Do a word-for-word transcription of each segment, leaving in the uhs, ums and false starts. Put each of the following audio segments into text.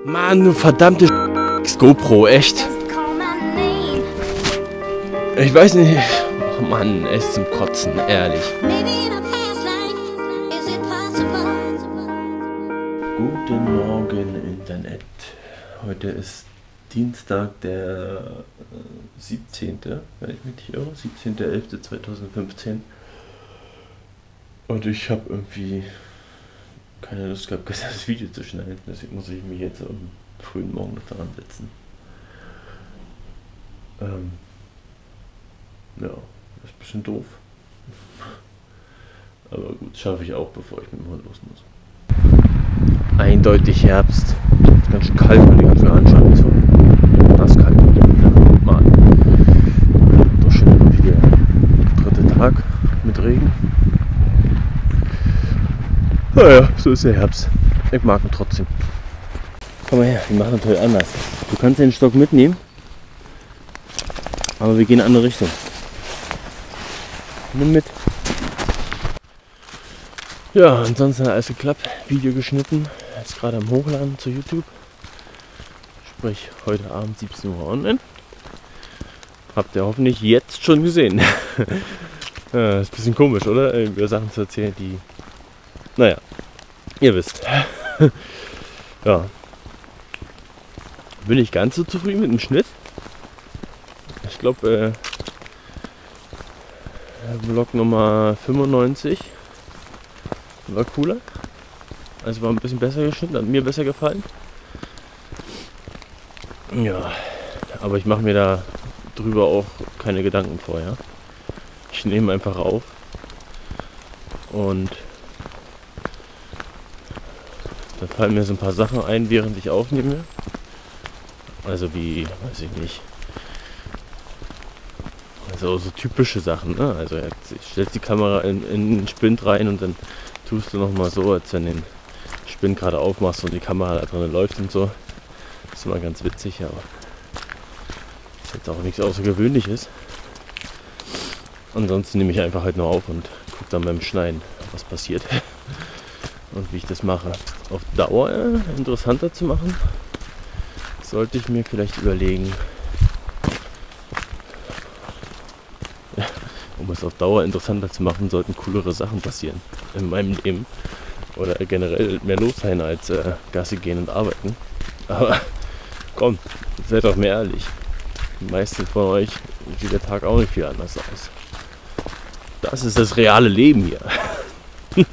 Mann, du verdammte GoPro, echt. Ich weiß nicht. Oh Mann, es ist zum Kotzen, ehrlich. Guten Morgen, Internet. Heute ist Dienstag, der siebzehnte wenn ich mich nicht irre, siebzehnter elfter zweitausendfünfzehn. Und ich habe irgendwie keine Lust gehabt, das Video zu schneiden. Deswegen muss ich mich jetzt am frühen Morgen noch daran setzen. Ähm, ja, das ist ein bisschen doof. Aber gut, schaffe ich auch, bevor ich mit dem Hund los muss. Eindeutig Herbst. Ist ganz schön kalt, weil die ganze Anschauen so nass kalt. Mann. Doch schon irgendwie der dritte Tag mit Regen. Naja, so ist der Herbst. Ich mag ihn trotzdem. Komm mal her, wir machen das heute anders. Du kannst den Stock mitnehmen, aber wir gehen in eine andere Richtung. Nimm mit. Ja, ansonsten alles geklappt. Video geschnitten. Jetzt gerade am Hochladen zu YouTube. Sprich, heute Abend siebzehn Uhr online. Habt ihr hoffentlich jetzt schon gesehen. Ja, ist ein bisschen komisch, oder? Über Sachen zu erzählen, die... Naja, ihr wisst. Ja. Bin ich ganz so zufrieden mit dem Schnitt. Ich glaube, äh, Vlog Nummer fünfundneunzig war cooler. Also war ein bisschen besser geschnitten, hat mir besser gefallen. Ja, aber ich mache mir da drüber auch keine Gedanken vorher. Ich nehme einfach auf und da fallen mir so ein paar Sachen ein, während ich aufnehme. Also wie, weiß ich nicht. Also so typische Sachen, ne? Also jetzt stellst die Kamera in, in den Spind rein und dann tust du nochmal so, als wenn du den Spind gerade aufmachst und die Kamera da drin läuft und so. Das ist immer ganz witzig, aber ist jetzt auch nichts Außergewöhnliches. Ansonsten nehme ich einfach halt nur auf und gucke dann beim Schneiden, was passiert. Und wie ich das mache. Auf Dauer äh, interessanter zu machen, sollte ich mir vielleicht überlegen, ja, um es auf Dauer interessanter zu machen, sollten coolere Sachen passieren in meinem Leben. Oder generell mehr los sein als äh, Gassi gehen und arbeiten. Aber komm, seid doch mehr ehrlich. Die meisten von euch sieht der Tag auch nicht viel anders aus. Das ist das reale Leben hier.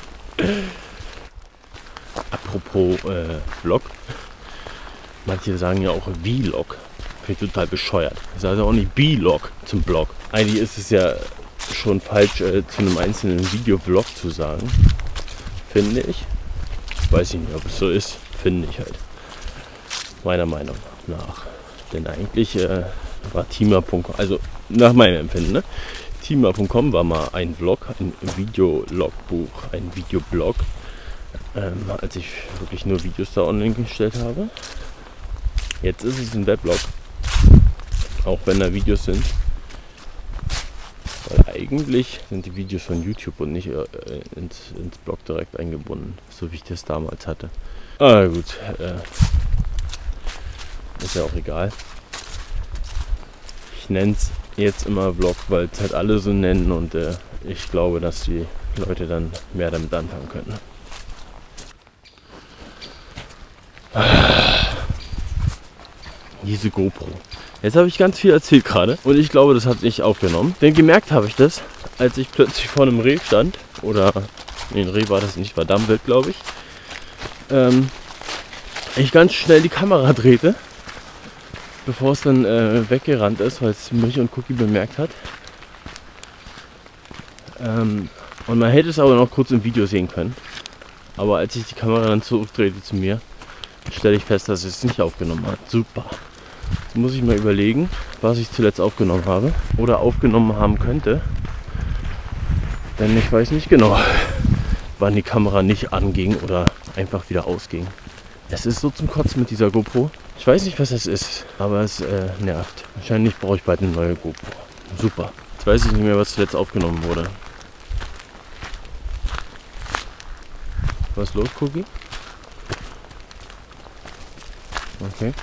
Apropos äh, Vlog. Manche sagen ja auch Vlog. Finde ich total bescheuert. Ich sage auch nicht B-Log zum Blog. Eigentlich ist es ja schon falsch, äh, zu einem einzelnen Video-Vlog zu sagen. Finde ich. Weiß ich nicht, ob es so ist. Finde ich halt. Meiner Meinung nach. Denn eigentlich äh, war Thema Punkt com, also nach meinem Empfinden, ne? Thema Punkt com war mal ein Vlog, ein Videologbuch, ein Videoblog. Ähm, als ich wirklich nur Videos da online gestellt habe. Jetzt ist es ein Weblog, auch wenn da Videos sind, weil eigentlich sind die Videos von YouTube und nicht äh, ins, ins Blog direkt eingebunden, so wie ich das damals hatte. Aber gut, äh, ist ja auch egal. Ich nenne es jetzt immer Vlog, weil es halt alle so nennen und äh, ich glaube, dass die Leute dann mehr damit anfangen können. Diese GoPro. Jetzt habe ich ganz viel erzählt gerade und ich glaube, das hat nicht aufgenommen. Denn gemerkt habe ich das, als ich plötzlich vor einem Reh stand. Oder, nee, ein Reh war das nicht, war Dammwild, glaube ich. Ähm, ich ganz schnell die Kamera drehte, bevor es dann äh, weggerannt ist, weil es mich und Cookie bemerkt hat. Ähm, und man hätte es aber noch kurz im Video sehen können. Aber als ich die Kamera dann zurückdrehte zu mir, stelle ich fest, dass es es nicht aufgenommen hat. Super. Jetzt muss ich mal überlegen, was ich zuletzt aufgenommen habe oder aufgenommen haben könnte. Denn ich weiß nicht genau, wann die Kamera nicht anging oder einfach wieder ausging. Es ist so zum Kotzen mit dieser GoPro. Ich weiß nicht, was es ist, aber es äh, nervt. Wahrscheinlich brauche ich bald eine neue GoPro. Super. Jetzt weiß ich nicht mehr, was zuletzt aufgenommen wurde. Was ist los, Cookie? Okay.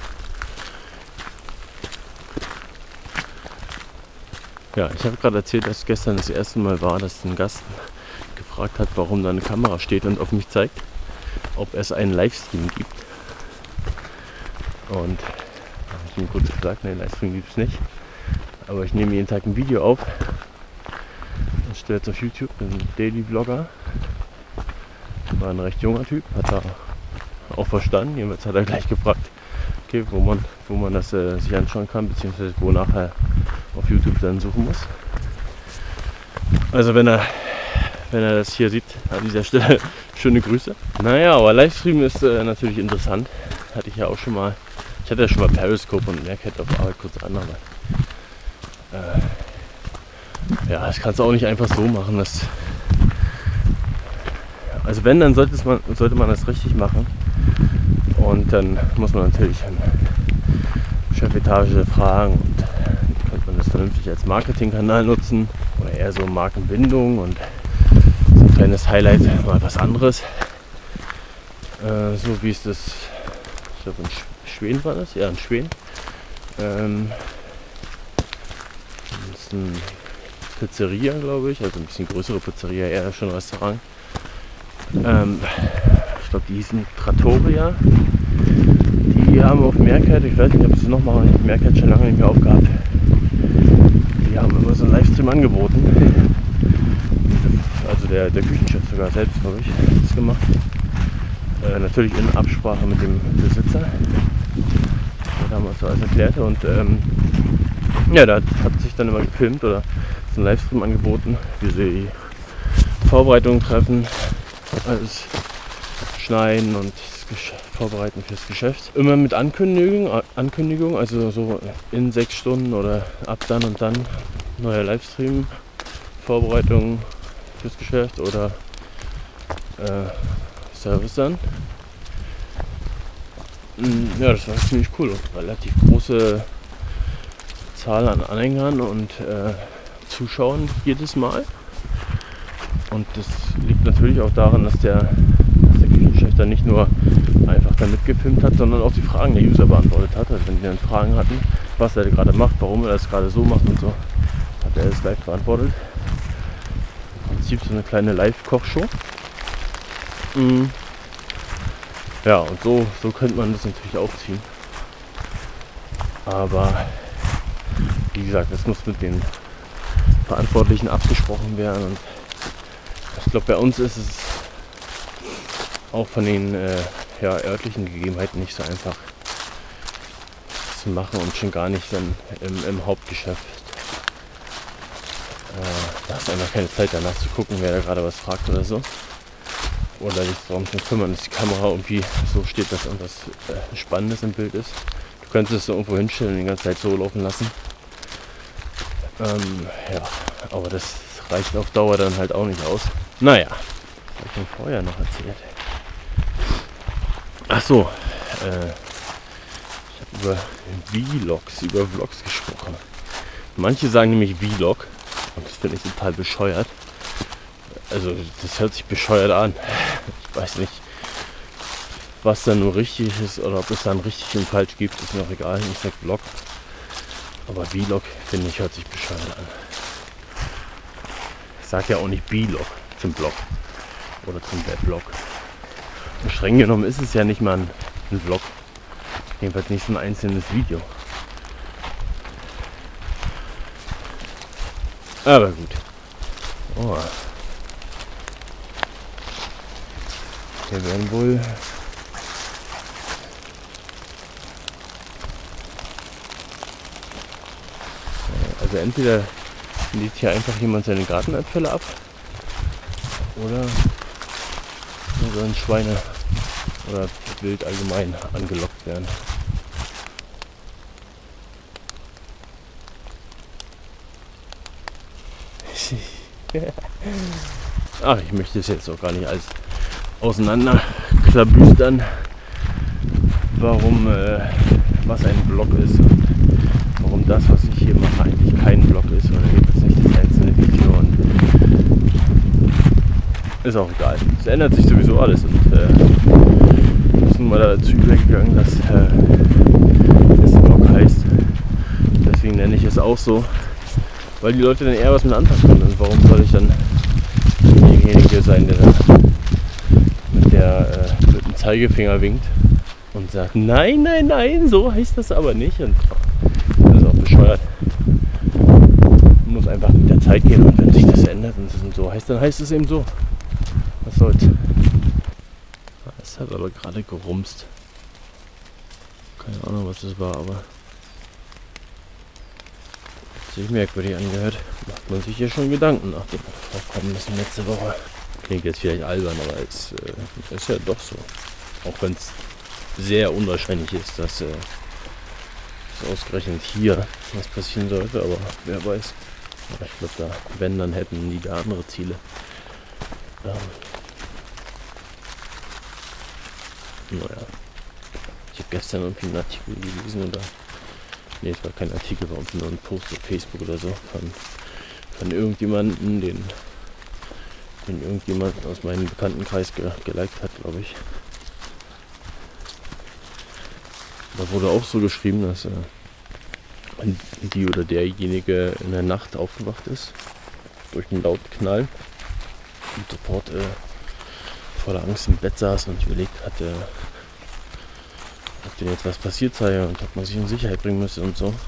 Ja, ich habe gerade erzählt, dass gestern das erste Mal war, dass ein Gast gefragt hat, warum da eine Kamera steht und auf mich zeigt, ob es einen Livestream gibt. Und da habe ich ihm kurz gesagt, nein, Livestream gibt es nicht. Aber ich nehme jeden Tag ein Video auf und stelle es auf YouTube, ein Daily Vlogger. War ein recht junger Typ, hat da auch verstanden. Jedenfalls hat er gleich gefragt, okay, wo man, wo man das äh, sich anschauen kann, beziehungsweise wo nachher auf YouTube dann suchen muss. Also wenn er, wenn er das hier sieht, an dieser Stelle schöne Grüße. Naja, aber Livestream ist äh, natürlich interessant. Hatte ich ja auch schon mal. Ich hatte ja schon mal Periscope und Meerkat auf Arbeit kurz an, aber äh, ja, das kannst du auch nicht einfach so machen. Dass, also wenn, dann sollte man, sollte man das richtig machen. Und dann muss man natürlich an Chefetage fragen und könnte man das vernünftig als Marketingkanal nutzen oder eher so Markenbindung und so ein kleines Highlight, mal was anderes. Äh, so wie es das, ich glaube in Schweden war das, ja in Schweden. Ähm, das ist eine Pizzeria, glaube ich, also ein bisschen größere Pizzeria, eher schon ein Restaurant. Ähm, ich glaube, die hießen Trattoria. Die haben auf Meerkat, ich weiß nicht, ob sie es noch machen, Meerkat schon lange nicht mehr aufgehabt. Die haben immer so einen Livestream angeboten. Also der, der Küchenchef sogar selbst, glaube ich, hat das gemacht. Äh, natürlich in Absprache mit dem Besitzer. Der damals so alles erklärte. Und ähm, ja, da hat, hat sich dann immer gefilmt oder so einen Livestream angeboten, wie sie die Vorbereitungen treffen, alles schneiden und vorbereiten fürs Geschäft. Immer mit Ankündigung, Ankündigung, also so in sechs Stunden oder ab dann und dann neuer Livestream, Vorbereitung fürs Geschäft oder äh, Service dann. Ja, das war ziemlich cool. Relativ große Zahl an Anhängern und äh, Zuschauern jedes Mal. Und das liegt natürlich auch daran, dass der, dass der Küchenchef dann nicht nur einfach damit gefilmt hat, sondern auch die Fragen der User beantwortet hat. Also wenn die dann Fragen hatten, was er gerade macht, warum er das gerade so macht und so, hat er das live beantwortet. Im Prinzip so eine kleine Live-Kochshow. Mhm. Ja, und so, so könnte man das natürlich aufziehen. Aber wie gesagt, das muss mit den Verantwortlichen abgesprochen werden. Und ich glaube, bei uns ist es auch von den äh, ja, örtlichen Gegebenheiten nicht so einfach zu machen und schon gar nicht dann im, im Hauptgeschäft. Äh, da hast du einfach keine Zeit danach zu gucken, wer da gerade was fragt oder so. Oder sich darum zu kümmern, dass die Kamera irgendwie so steht, dass irgendwas äh, Spannendes im Bild ist. Du könntest es so irgendwo hinstellen und die ganze Zeit so laufen lassen. Ähm, ja, aber das reicht auf Dauer dann halt auch nicht aus. Naja, was habe ich denn vorher noch erzählt? Ach so, äh, ich habe über Vlogs, über Vlogs gesprochen. Manche sagen nämlich Vlog und das finde ich total bescheuert. Also das hört sich bescheuert an. Ich weiß nicht, was da nur richtig ist oder ob es dann richtig und falsch gibt, ist mir auch egal. Ich sag Vlog. Aber Vlog, finde ich, hört sich bescheuert an. Ich sage ja auch nicht Blog zum Blog oder zum Weblog. Und streng genommen ist es ja nicht mal ein, ein Vlog. Jedenfalls nicht so ein einzelnes Video. Aber gut. Oh. Wir werden wohl also entweder legt hier einfach jemand seine Gartenabfälle ab oder sollen Schweine oder Wild allgemein angelockt werden. Ach, ich möchte es jetzt auch gar nicht alles auseinander klabüstern, warum äh, was ein Vlog ist und warum das, was ich hier mache, eigentlich kein Vlog ist oder jedenfalls nicht das einzelne Video, und ist auch egal. Es ändert sich sowieso alles und äh, wir sind mal dazu übergegangen, dass äh, auch so, weil die Leute dann eher was mit anfangen können. Und warum soll ich dann derjenige sein, der dann mit, der, äh, mit dem Zeigefinger winkt und sagt, nein, nein, nein, so heißt das aber nicht. Und das ist auch bescheuert. Man muss einfach mit der Zeit gehen, und wenn sich das ändert und es so heißt, dann heißt es eben so. Was soll's. Es hat aber gerade gerumst. Keine Ahnung, was das war, aber hat sich merkwürdig angehört. Macht man sich hier schon Gedanken nach dem Aufkommennissen letzte Woche. Klingt jetzt vielleicht albern, aber es äh, ist ja doch so. Auch wenn es sehr unwahrscheinlich ist, dass, äh, dass ausgerechnet hier was passieren sollte, aber wer weiß. Aber ich glaube, da, wenn, dann hätten die da andere Ziele. Ähm, naja. Ich habe gestern irgendwie einen Artikel gelesen oder. Ne, es war kein Artikel, war nur ein Post auf Facebook oder so von, von irgendjemandem, den, den irgendjemand aus meinem Bekanntenkreis ge, geliked hat, glaube ich. Da wurde auch so geschrieben, dass äh, die oder derjenige in der Nacht aufgewacht ist durch einen lauten Knall und sofort äh, voller Angst im Bett saß und überlegt hatte, ob denn jetzt was passiert sei und ob man sich in Sicherheit bringen müsse und so.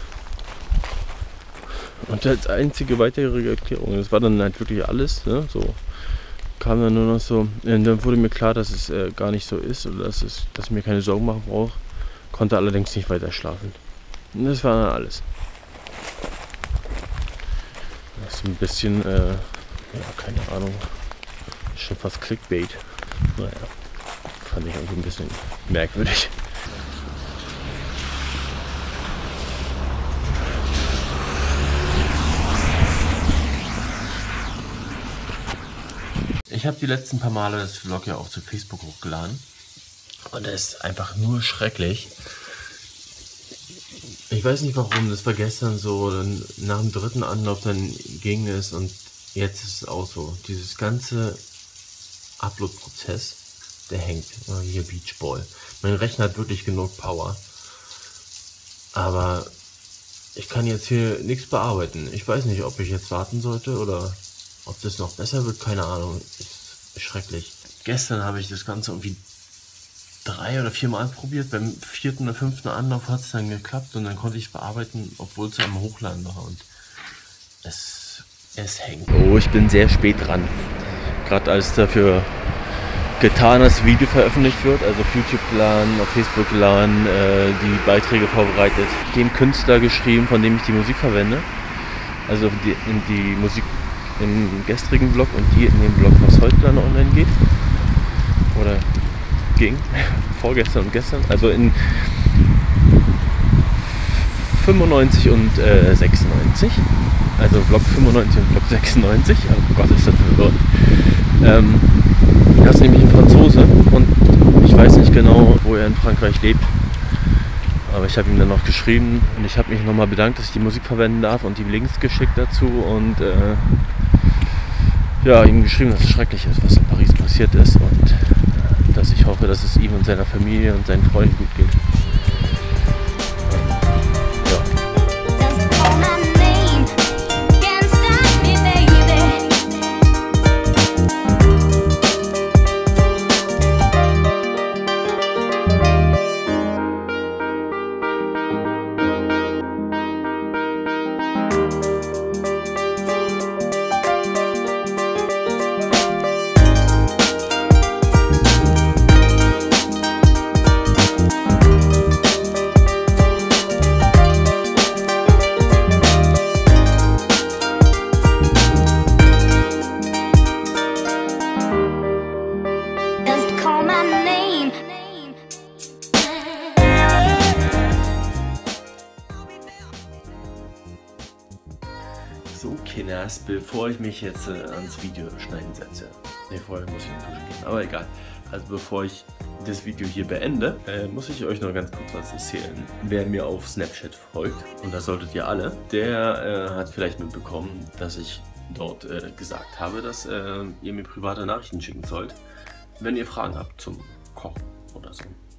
Und als einzige weitere Erklärung, das war dann halt wirklich alles, ne, so kam dann nur noch so, dann wurde mir klar, dass es äh, gar nicht so ist oder dass, es, dass ich mir keine Sorgen machen brauche, konnte allerdings nicht weiter schlafen. Und das war dann alles. Das ist ein bisschen, äh, ja, keine Ahnung, schon fast Clickbait. Naja, fand ich irgendwie ein bisschen merkwürdig. Ich habe die letzten paar Male das Vlog ja auch zu Facebook hochgeladen. Und das ist einfach nur schrecklich. Ich weiß nicht warum, das war gestern so, dann nach dem dritten Anlauf dann ging es und jetzt ist es auch so. Dieses ganze Upload-Prozess, der hängt. Hier Beachball. Mein Rechner hat wirklich genug Power. Aber ich kann jetzt hier nichts bearbeiten. Ich weiß nicht, ob ich jetzt warten sollte oder ob das noch besser wird, keine Ahnung. Ist schrecklich. Gestern habe ich das Ganze irgendwie drei oder vier Mal probiert. Beim vierten oder fünften Anlauf hat es dann geklappt und dann konnte ich es bearbeiten, obwohl es am Hochladen war und es, es hängt. Oh, ich bin sehr spät dran. Gerade als dafür getan, dass das Video veröffentlicht wird, also auf YouTube geladen, auf Facebook geladen, äh, die Beiträge vorbereitet, dem Künstler geschrieben, von dem ich die Musik verwende. Also die, in die Musik im gestrigen Vlog und die in dem Vlog, was heute dann online geht. Oder ging. Vorgestern und gestern. Also in fünfundneunzig und äh, sechsundneunzig. Also Vlog fünfundneunzig und Vlog sechsundneunzig. Oh Gott, ist das verwirrend. Ähm, das ist nämlich ein Franzose und ich weiß nicht genau, wo er in Frankreich lebt. Aber ich habe ihm dann noch geschrieben und ich habe mich nochmal bedankt, dass ich die Musik verwenden darf und die Links geschickt dazu und äh, ja, ihm geschrieben, dass es schrecklich ist, was in Paris passiert ist und äh, dass ich hoffe, dass es ihm und seiner Familie und seinen Freunden gut geht. So, Kinders, bevor ich mich jetzt äh, ans Video schneiden setze. Ne, vorher muss ich in die Dusche gehen, aber egal. Also bevor ich das Video hier beende, äh, muss ich euch noch ganz kurz was erzählen. Wer mir auf Snapchat folgt, und das solltet ihr alle, der äh, hat vielleicht mitbekommen, dass ich dort äh, gesagt habe, dass äh, ihr mir private Nachrichten schicken sollt, wenn ihr Fragen habt zum Kochen oder so.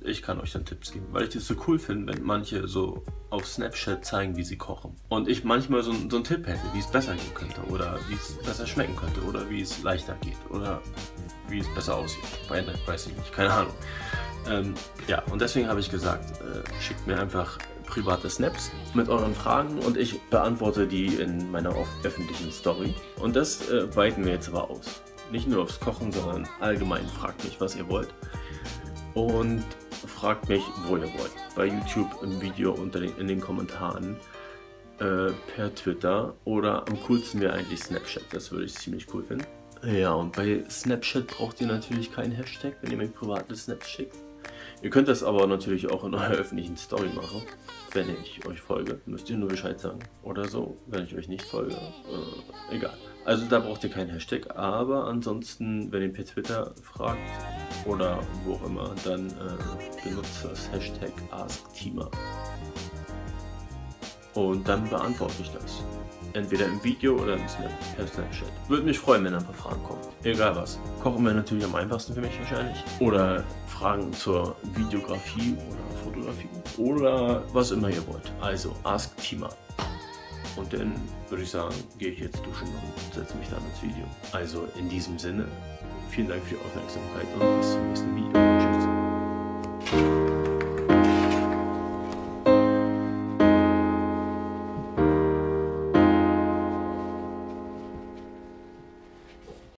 ich kann euch dann Tipps geben, weil ich das so cool finde, wenn manche so auf Snapchat zeigen, wie sie kochen. Und ich manchmal so, so einen Tipp hätte, wie es besser gehen könnte oder wie es besser schmecken könnte oder wie es leichter geht oder wie es besser aussieht. Bei weiß ich nicht, keine Ahnung. Ähm, ja, und deswegen habe ich gesagt, äh, schickt mir einfach private Snaps mit euren Fragen und ich beantworte die in meiner öffentlichen Story. Und das äh, weiten wir jetzt aber aus. Nicht nur aufs Kochen, sondern allgemein fragt mich, was ihr wollt. Und fragt mich, wo ihr wollt. Bei YouTube im Video unter den, in den Kommentaren, äh, per Twitter oder am coolsten wäre eigentlich Snapchat. Das würde ich ziemlich cool finden. Ja, und bei Snapchat braucht ihr natürlich keinen Hashtag, wenn ihr mir private Snaps schickt. Ihr könnt das aber natürlich auch in eurer öffentlichen Story machen. Wenn ich euch folge, müsst ihr nur Bescheid sagen. Oder so, wenn ich euch nicht folge. Äh, egal. Also da braucht ihr keinen Hashtag. Aber ansonsten, wenn ihr per Twitter fragt oder wo auch immer, dann äh, benutzt das Hashtag AskTima. Und dann beantworte ich das. Entweder im Video oder im Snap, per Snapchat. Würde mich freuen, wenn ein paar Fragen kommen. Egal was. Kochen wäre natürlich am einfachsten für mich wahrscheinlich. Oder Fragen zur Videografie oder Fotografie. Oder was immer ihr wollt. Also AskTima. Und dann würde ich sagen, gehe ich jetzt duschen und setze mich dann ins Video. Also in diesem Sinne, vielen Dank für die Aufmerksamkeit und bis zum nächsten Video. Tschüss.